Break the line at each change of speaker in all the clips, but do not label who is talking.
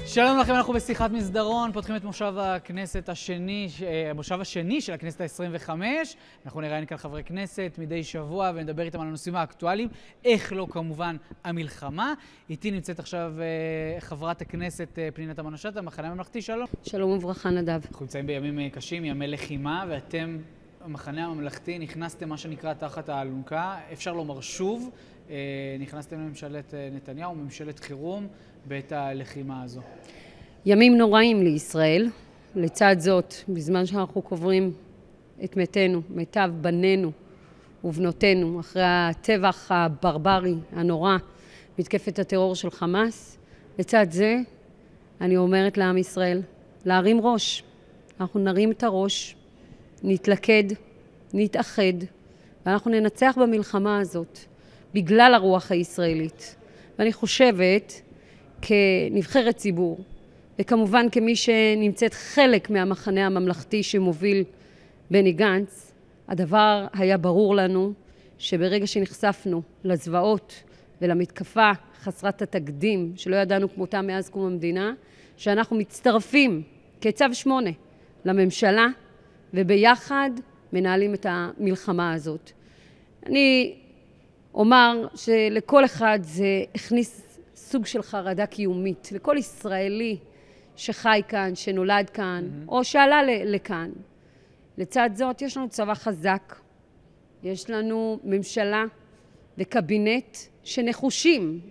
שלום לכם, אנחנו בשיחת מסדרון, פותחים את מושב הכנסת השני, המושב השני של הכנסת ה-25. אנחנו נראיין כאן חברי כנסת מדי שבוע ונדבר איתם על הנושאים האקטואליים, איך לא כמובן המלחמה. איתי נמצאת עכשיו חברת הכנסת פנינה תמנו-שטה, המחנה הממלכתי, שלום.
שלום וברכה נדב.
אנחנו נמצאים בימים קשים, ימי לחימה, ואתם, המחנה הממלכתי, נכנסתם מה שנקרא תחת האלונקה, אפשר לומר שוב, נכנסתם לממשלת נתניהו, ממשלת חירום, בעת הלחימה הזו.
ימים נוראים לישראל. לצד זאת, בזמן שאנחנו קוברים את מתינו, מיטב בנינו ובנותינו, אחרי הטבח הברברי, הנורא, מתקפת הטרור של חמאס, לצד זה, אני אומרת לעם ישראל, להרים ראש. אנחנו נרים את הראש, נתלכד, נתאחד, ואנחנו ננצח במלחמה הזאת, בגלל הרוח הישראלית. ואני חושבת, כנבחרת ציבור, וכמובן כמי שנמצאת חלק מהמחנה הממלכתי שמוביל בני גנץ, הדבר היה ברור לנו שברגע שנחשפנו לזוועות ולמתקפה חסרת התקדים שלא ידענו כמותה מאז קום המדינה, שאנחנו מצטרפים כצו 8 לממשלה וביחד מנהלים את המלחמה הזאת. אני אומר שלכל אחד זה הכניס סוג של חרדה קיומית, לכל ישראלי שחי כאן, שנולד כאן, או שעלה לכאן. לצד זאת, יש לנו צבא חזק, יש לנו ממשלה וקבינט שנחושים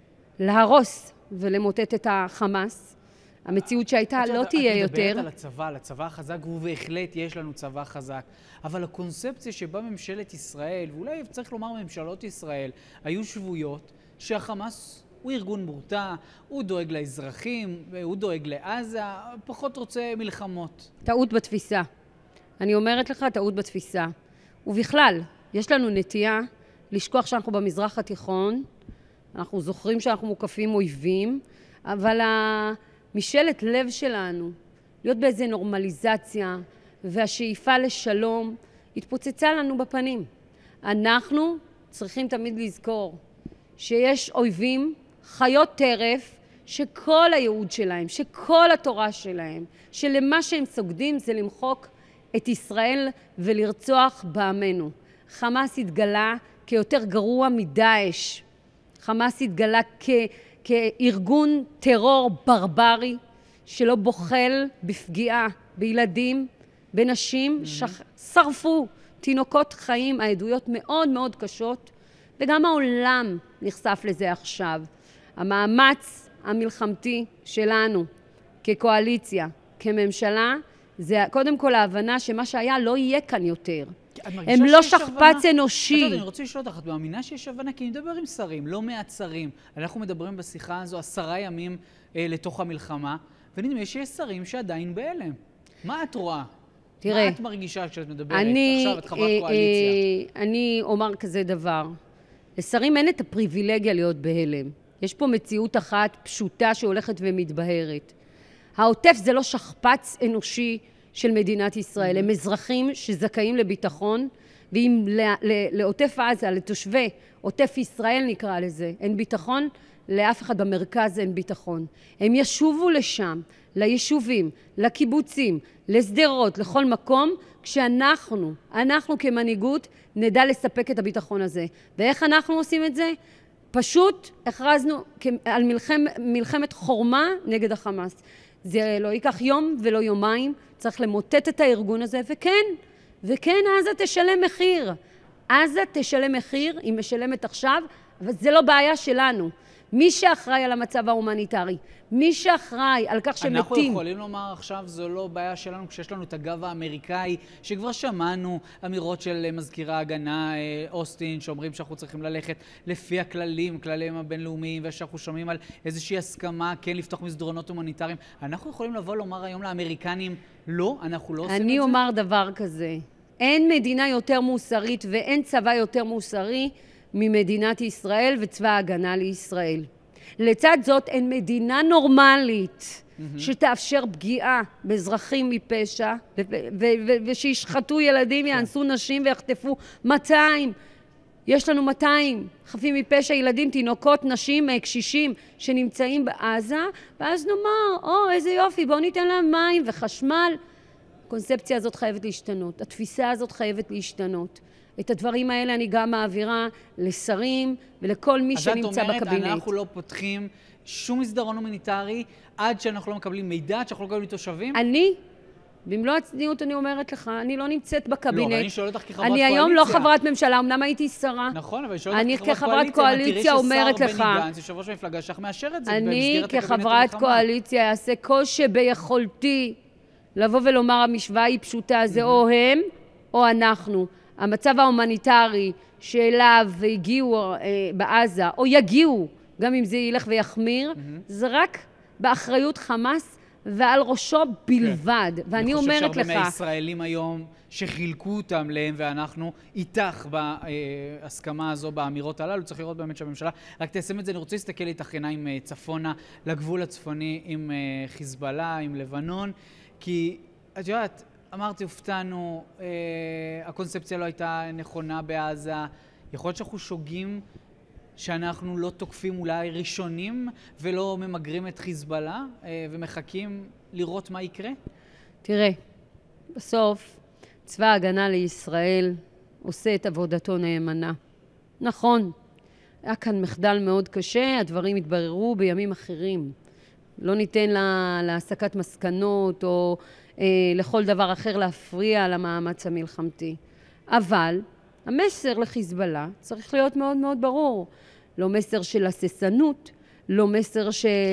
להרוס ולמוטט את החמאס. המציאות שהייתה לא תהיה יותר.
את מדברת על הצבא החזק, ובהחלט יש לנו צבא חזק. אבל הקונספציה שבה ממשלת ישראל, ואולי צריך לומר ממשלות ישראל, היו שבויות שהחמאס הוא ארגון מורתע, הוא דואג לאזרחים, הוא דואג לעזה, פחות רוצה מלחמות.
טעות בתפיסה. אני אומרת לך, טעות בתפיסה. ובכלל, יש לנו נטייה לשכוח שאנחנו במזרח התיכון, אנחנו זוכרים שאנחנו מוקפים אויבים, אבל המשאלת לב שלנו, להיות באיזו נורמליזציה והשאיפה לשלום, התפוצצה לנו בפנים. אנחנו צריכים תמיד לזכור שיש אויבים, חיות טרף, שכל הייעוד שלהם, שכל התורה שלהם, שלמה שהם סוגדים זה למחוק את ישראל ולרצוח בעמנו. חמאס התגלה כיותר גרוע מדאעש. חמאס התגלה כארגון טרור ברברי, שלא בוחל בפגיעה בילדים, בנשים, שרפו תינוקות חיים, העדויות מאוד מאוד קשות, וגם העולם נחשף לזה עכשיו. המאמץ המלחמתי שלנו כקואליציה, כממשלה, זה קודם כל ההבנה שמה שהיה לא יהיה כאן יותר. הם לא שכפ"ץ אנושי.
אני רוצה לשאול אותך, את מאמינה שיש הבנה? כי אני מדבר עם שרים, לא מעט שרים. אנחנו מדברים בשיחה הזו 10 ימים לתוך המלחמה, ונדמה לי שיש שרים שעדיין בהלם. מה את רואה?
תראה,
מה את מרגישה כשאת מדברת? עכשיו את חברת קואליציה.
אני אומר כזה דבר. לשרים אין את הפריבילגיה להיות בהלם. יש פה מציאות אחת פשוטה שהולכת ומתבהרת. העוטף זה לא שכפ"ץ אנושי של מדינת ישראל. הם אזרחים שזכאים לביטחון, ואם לעוטף עזה, לתושבי עוטף ישראל נקרא לזה, אין ביטחון, לאף אחד במרכז אין ביטחון. הם ישובו לשם, ליישובים, לקיבוצים, לשדרות, לכל מקום, כשאנחנו כמנהיגות נדע לספק את הביטחון הזה. ואיך אנחנו עושים את זה? פשוט הכרזנו על מלחמת חורמה נגד החמאס. זה לא ייקח יום ולא יומיים, צריך למוטט את הארגון הזה, וכן, עזה תשלם מחיר. עזה תשלם מחיר, היא משלמת עכשיו, אבל זה לא בעיה שלנו. מי שאחראי על המצב ההומניטרי, מי שאחראי על כך שמתים...
אנחנו יכולים לומר עכשיו, זו לא בעיה שלנו, כשיש לנו את הגב האמריקאי, שכבר שמענו אמירות של מזכירה ההגנה אוסטין, שאומרים שאנחנו צריכים ללכת לפי הכללים הבינלאומיים, ושאנחנו שומעים על איזושהי הסכמה, כן, לפתוח מסדרונות הומניטריים. אנחנו יכולים לבוא לומר היום לאמריקנים, לא, אנחנו לא עושים את זה?
אני אומר דבר כזה, אין מדינה יותר מוסרית ואין צבא יותר מוסרי, ממדינת ישראל וצבא ההגנה לישראל. לצד זאת אין מדינה נורמלית שתאפשר פגיעה באזרחים מפשע ושישחטו ילדים, יאנסו נשים ויחטפו 200 יש לנו 200 חפים מפשע, ילדים, תינוקות, נשים, קשישים שנמצאים בעזה, ואז נאמר, איזה יופי, בואו ניתן להם מים וחשמל. הקונספציה הזאת חייבת להשתנות, התפיסה הזאת חייבת להשתנות. את הדברים האלה אני גם מעבירה לשרים ולכל מי שנמצא בקבינט.
אז את אומרת, אנחנו לא פותחים שום מסדרון הומניטרי עד שאנחנו לא מקבלים מידע, עד שאנחנו לא מקבלים תושבים?
במלוא הצניעות אני אומרת לך, אני לא נמצאת בקבינט.
לא, אבל אני שואל אותך כחברת קואליציה.
אני היום לא חברת ממשלה, אמנם הייתי שרה.
נכון, אבל אני שואל אותך
כחברת קואליציה אומרת לך.
תראי ששר בני גנץ, יושב ראש המפלגה שלך, מאשר את זה
אני
במסגרת הקבינט
כחברת קואליציה אעשה כל שביכולתי לבוא ולומר המשוואה היא פשוטה, זה או הם או אנחנו. המצב ההומניטרי שאליו הגיעו בעזה, או יגיעו, גם אם זה ילך ויחמיר, זה רק באחריות חמאס ועל ראשו בלבד. ואני אומרת לך...
אני חושב שהרבה מהישראלים היום שחילקו אותם להם ואנחנו איתך בהסכמה הזו, באמירות הללו, צריך לראות באמת שהממשלה רק תיישם את זה. אני רוצה להסתכל איתך עיניים צפונה, לגבול הצפוני עם חיזבאללה, עם לבנון, כי את יודעת, אמרתי, הופתענו, הקונספציה לא הייתה נכונה בעזה, יכול להיות שאנחנו שוגים שאנחנו לא תוקפים אולי ראשונים ולא ממגרים את חיזבאללה ומחכים לראות מה יקרה?
תראה, בסוף צבא ההגנה לישראל עושה את עבודתו נאמנה. נכון, היה כאן מחדל מאוד קשה, הדברים התבררו בימים אחרים. לא ניתן להסקת מסקנות או לכל דבר אחר להפריע למאמץ המלחמתי. אבל המסר לחיזבאללה צריך להיות מאוד מאוד ברור. לא מסר של הססנות, לא מסר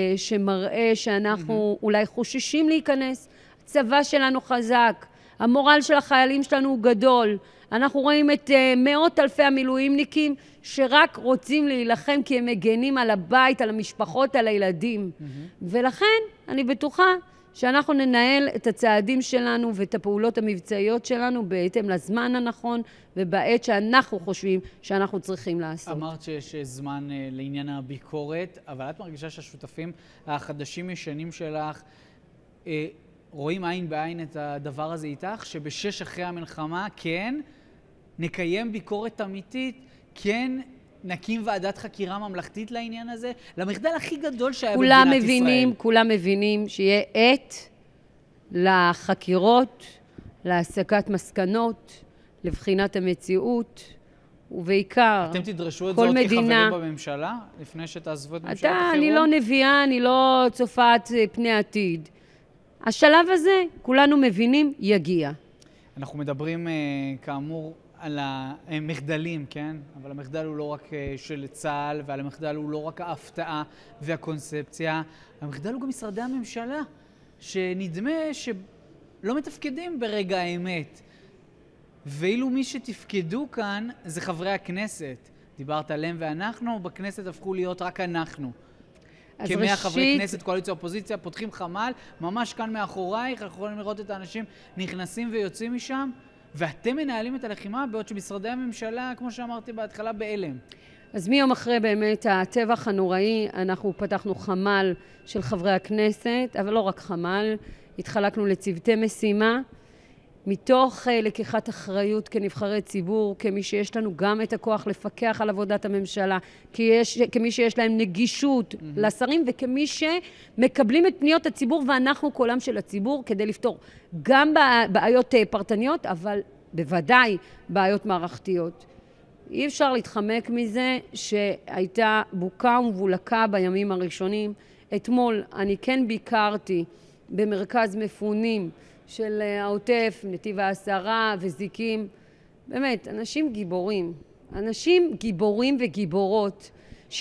שמראה שאנחנו אולי חוששים להיכנס. הצבא שלנו חזק, המורל של החיילים שלנו הוא גדול. אנחנו רואים את מאות אלפי המילואימניקים שרק רוצים להילחם כי הם מגנים על הבית, על המשפחות, על הילדים. ולכן אני בטוחה שאנחנו ננהל את הצעדים שלנו ואת הפעולות המבצעיות שלנו בהתאם לזמן הנכון ובעת שאנחנו חושבים שאנחנו צריכים לעשות.
אמרת שיש זמן לעניין הביקורת, אבל את מרגישה שהשותפים החדשים ישנים שלך רואים עין בעין את הדבר הזה איתך, שבשש אחרי המלחמה כן נקיים ביקורת אמיתית, כן נקים ועדת חקירה ממלכתית לעניין הזה, למחדל הכי גדול שהיה במדינת ישראל.
כולם מבינים שיהיה עת לחקירות, להסקת מסקנות, לבחינת המציאות, ובעיקר
אתם תדרשו את זאת כחברים בממשלה, לפני שתעזבו את ממשלת החירום?
אני לא נביאה, אני לא צופת פני עתיד. השלב הזה, כולנו מבינים, יגיע.
אנחנו מדברים כאמור על המחדלים, כן? אבל המחדל הוא לא רק של צה"ל, ועל המחדל הוא לא רק ההפתעה והקונספציה, המחדל הוא גם משרדי הממשלה, שנדמה שלא מתפקדים ברגע האמת. ואילו מי שתפקדו כאן זה חברי הכנסת. דיברת עליהם ואנחנו, בכנסת הפכו להיות רק אנחנו. כמאה חברי כנסת, קואליציה, אופוזיציה, פותחים חמ"ל, ממש כאן מאחורייך, אנחנו יכולים לראות את האנשים נכנסים ויוצאים משם, ואתם מנהלים את הלחימה, בעוד שמשרדי הממשלה, כמו שאמרתי בהתחלה, בהלם.
אז מיום אחרי באמת הטבח הנוראי, אנחנו פתחנו חמ"ל של חברי הכנסת, אבל לא רק חמ"ל, התחלקנו לצוותי משימה, מתוך לקיחת אחריות כנבחרי ציבור, כמי שיש לנו גם את הכוח לפקח על עבודת הממשלה, כמי שיש להם נגישות לשרים, וכמי שמקבלים את פניות הציבור, ואנחנו קולם של הציבור, כדי לפתור גם בעיות פרטניות, אבל בוודאי בעיות מערכתיות. אי אפשר להתחמק מזה שהייתה בוקה ומבולקה בימים הראשונים. אתמול אני כן ביקרתי במרכז מפונים של העוטף, נתיב העשרה וזיקים. באמת, אנשים גיבורים. אנשים גיבורים וגיבורות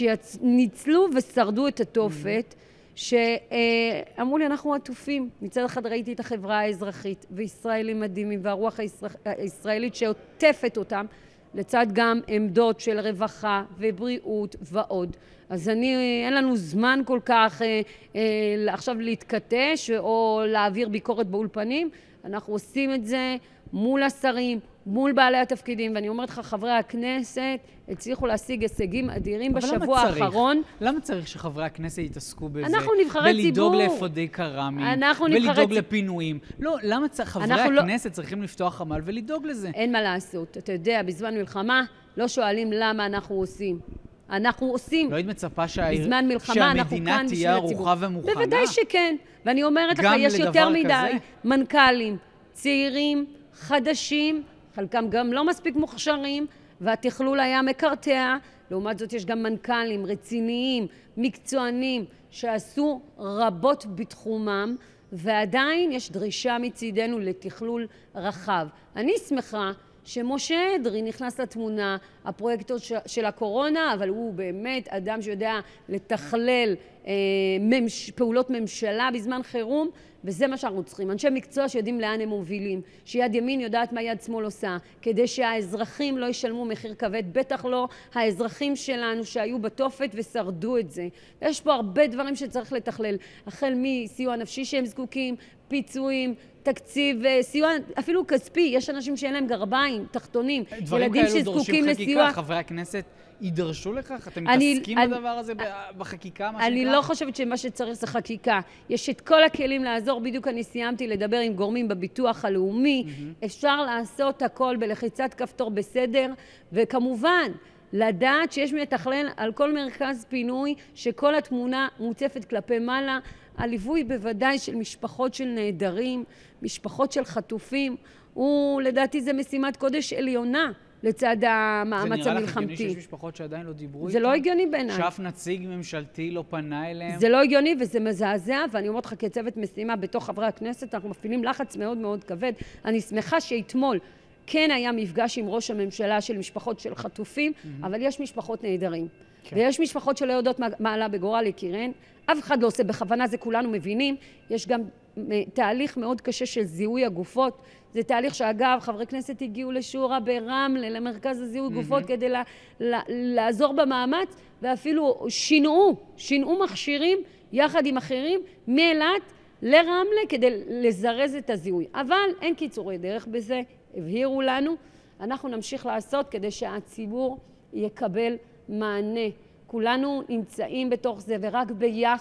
שניצלו ושרדו את התופת, שאמרו לי, אנחנו עטופים. מצד אחד ראיתי את החברה האזרחית וישראלים מדהימים והרוח הישראלית שעוטפת אותם, לצד גם עמדות של רווחה ובריאות ועוד. אז אין לנו זמן כל כך עכשיו להתכתש או להעביר ביקורת באולפנים. אנחנו עושים את זה מול השרים, מול בעלי התפקידים, ואני אומרת לך, חברי הכנסת הצליחו להשיג הישגים אדירים בשבוע האחרון.
למה צריך שחברי הכנסת יתעסקו בזה?
אנחנו נבחרי ציבור.
ולדאוג לאפודי קרמי, ולדאוג לפינויים. לא, למה חברי הכנסת צריכים לפתוח חמ"ל ולדאוג לזה?
אין מה לעשות. אתה יודע, בזמן מלחמה לא שואלים למה אנחנו עושים. אנחנו עושים.
לא היית מצפה
שהמדינה
תהיה ערוכה ומוכנה?
בוודאי שכן. ואני אומרת לך, יש יותר מדי מנכ"לים, צעירים, חדשים, חלקם גם לא מספיק מוכשרים, והתכלול היה מקרטע. לעומת זאת יש גם מנכ"לים רציניים, מקצוענים, שעשו רבות בתחומם, ועדיין יש דרישה מצידנו לתכלול רחב. אני שמחה שמשה אדרי נכנס לתמונה, הפרויקטור של הקורונה, אבל הוא באמת אדם שיודע לתכלל פעולות ממשלה בזמן חירום, וזה מה שאנחנו צריכים. אנשי מקצוע שיודעים לאן הם מובילים, שיד ימין יודעת מה יד שמאל עושה, כדי שהאזרחים לא ישלמו מחיר כבד, בטח לא האזרחים שלנו שהיו בתופת ושרדו את זה. יש פה הרבה דברים שצריך לתכלל, החל מסיוע נפשי שהם זקוקים, פיצויים, תקציב, סיוע, אפילו כספי. יש אנשים שאין להם גרביים, תחתונים, ילדים שזקוקים לסיוע.
חברי הכנסת יידרשו לכך? אתם מתעסקים בדבר הזה בחקיקה?
אני לא חושבת שמה שצריך זה חקיקה. יש את כל הכלים לעזור. בדיוק אני סיימתי לדבר עם גורמים בביטוח הלאומי. אפשר לעשות הכל בלחיצת כפתור בסדר, וכמובן לדעת שיש מתכלל על כל מרכז פינוי, שכל התמונה מוצפת כלפי מעלה. הליווי בוודאי של משפחות של נעדרים, משפחות של חטופים, לדעתי זה משימת קודש עליונה לצד המאמץ המלחמתי.
זה נראה לך הגיוני שיש משפחות שעדיין לא דיברו איתם?
זה לא הגיוני בעיניי.
שאף נציג ממשלתי לא פנה אליהם?
זה לא הגיוני וזה מזעזע, ואני אומרת לך כצוות משימה בתוך חברי הכנסת, אנחנו מפעילים לחץ מאוד מאוד כבד. אני שמחה שאתמול כן היה מפגש עם ראש הממשלה של משפחות של חטופים, אבל יש משפחות נעדרים. ויש משפחות שלא יודעות מה עלה בגורל יקיריהן. אף אחד לא עושה בכוונה, זה כולנו מבינים. יש גם תהליך מאוד קשה של זיהוי הגופות. זה תהליך שאגב, חברי כנסת הגיעו לשורה ברמלה, למרכז הזיהוי גופות, כדי לעזור במאמץ, ואפילו שינעו מכשירים יחד עם אחרים מאילת לרמלה כדי לזרז את הזיהוי. אבל אין קיצורי דרך בזה, הבהירו לנו. אנחנו נמשיך לעשות כדי שהציבור יקבל מענה. כולנו נמצאים בתוך זה, ורק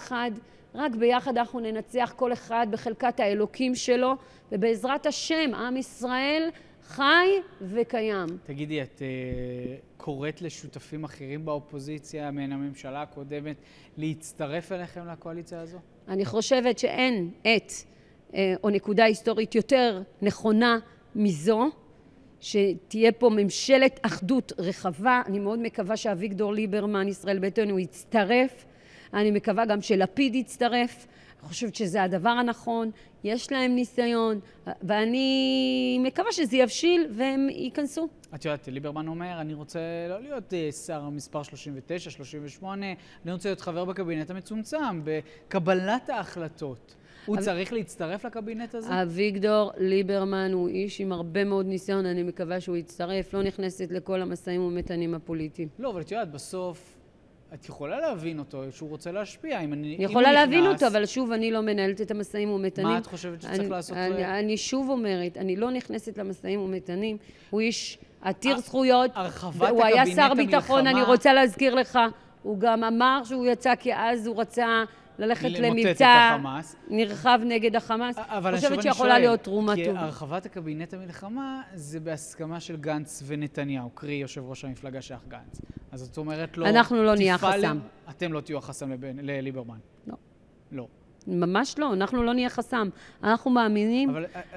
ביחד אנחנו ננצח כל אחד בחלקת האלוקים שלו, ובעזרת השם, עם ישראל חי וקיים.
תגידי, את קוראת לשותפים אחרים באופוזיציה, מן הממשלה הקודמת, להצטרף אליכם לקואליציה הזו?
אני חושבת שאין או נקודה היסטורית יותר נכונה מזו, שתהיה פה ממשלת אחדות רחבה. אני מאוד מקווה שאביגדור ליברמן, ישראל ביתנו, יצטרף. אני מקווה גם שלפיד יצטרף. אני חושבת שזה הדבר הנכון. יש להם ניסיון, ואני מקווה שזה יבשיל והם ייכנסו.
את יודעת, ליברמן אומר, אני רוצה לא להיות שר מספר 39, 38, אני רוצה להיות חבר בקבינט המצומצם, בקבלת ההחלטות. הוא צריך להצטרף לקבינט הזה?
אביגדור ליברמן הוא איש עם הרבה מאוד ניסיון, אני מקווה שהוא יצטרף, לא נכנסת לכל המשאים ומתנים הפוליטיים.
לא, אבל את יודעת, בסוף את יכולה להבין אותו, שהוא רוצה להשפיע.
אני יכולה להבין אותו, אבל שוב, אני לא מנהלת את המשאים ומתנים.
מה את חושבת שצריך לעשות?
אני שוב אומרת, אני לא נכנסת למשאים ומתנים. הוא איש עתיר זכויות, הוא היה שר ביטחון, אני רוצה להזכיר לך. הוא גם אמר שהוא יצא כי אז הוא רצה ללכת למבצע נרחב נגד החמאס.
אבל
אני חושבת שיכולה להיות תרומה טובה.
כי הרחבת הקבינט המלחמה זה בהסכמה של גנץ ונתניהו, קרי יושב ראש המפלגה שלך גנץ. אז זאת אומרת לו...
אנחנו לא נהיה חסם.
אתם לא תהיו החסם לליברמן.
לא.
לא.
ממש לא, אנחנו לא נהיה חסם. אנחנו מאמינים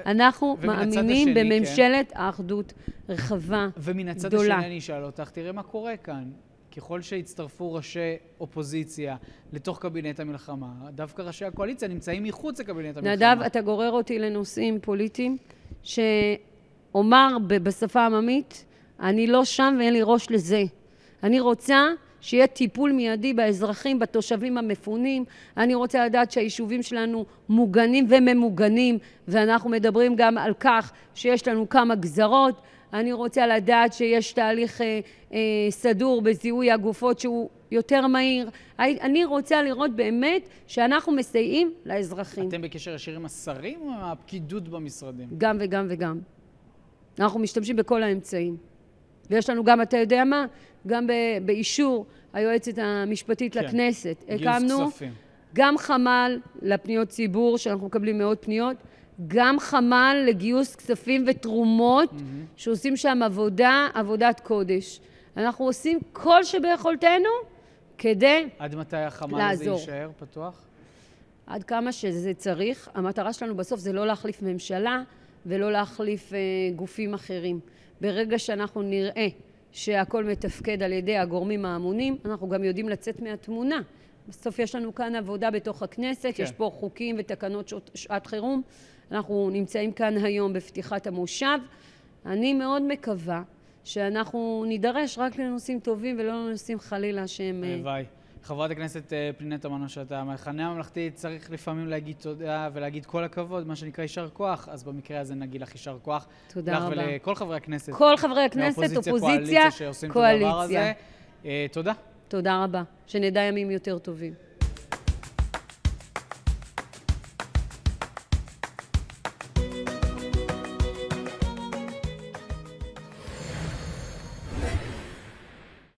בממשלת האחדות רחבה, גדולה.
ומן הצד השני אני אשאל אותך, תראה מה קורה כאן. ככל שהצטרפו ראשי אופוזיציה לתוך קבינט המלחמה, דווקא ראשי הקואליציה נמצאים מחוץ לקבינט המלחמה.
נדב, אתה גורר אותי לנושאים פוליטיים, שאומר בשפה העממית, אני לא שם ואין לי ראש לזה. אני רוצה שיהיה טיפול מיידי באזרחים, בתושבים המפונים. אני רוצה לדעת שהיישובים שלנו מוגנים וממוגנים, ואנחנו מדברים גם על כך שיש לנו כמה גזרות. אני רוצה לדעת שיש תהליך סדור בזיהוי הגופות שהוא יותר מהיר. אני רוצה לראות באמת שאנחנו מסייעים לאזרחים.
אתם בקשר ישיר עם השרים או עם הפקידות במשרדים?
גם וגם וגם. אנחנו משתמשים בכל האמצעים. ויש לנו גם, אתה יודע מה? גם באישור היועצת המשפטית לכנסת. הקמנו גם חמ"ל לפניות ציבור, שאנחנו מקבלים מאות פניות, גם חמ"ל לגיוס כספים ותרומות, שעושים שם עבודת קודש. אנחנו עושים כל שביכולתנו כדי לעזור.
עד מתי החמ"ל הזה יישאר פתוח?
עד כמה שזה צריך. המטרה שלנו בסוף זה לא להחליף ממשלה ולא להחליף גופים אחרים. ברגע שאנחנו נראה שהכל מתפקד על ידי הגורמים האמונים, אנחנו גם יודעים לצאת מהתמונה. בסוף יש לנו כאן עבודה בתוך הכנסת, יש פה חוקים ותקנות שעת חירום. אנחנו נמצאים כאן היום בפתיחת המושב. אני מאוד מקווה שאנחנו נידרש רק לנושאים טובים ולא לנושאים חלילה שהם...
ביי. חברת הכנסת פנינה תמנו-שטה, המחנה הממלכתי צריך לפעמים להגיד תודה ולהגיד כל הכבוד, מה שנקרא יישר כוח, אז במקרה הזה נגיד לך יישר כוח.
תודה רבה.
לך ולכל חברי הכנסת.
כל חברי הכנסת, אופוזיציה, קואליציה.
תודה.
תודה רבה. שנדע ימים יותר טובים.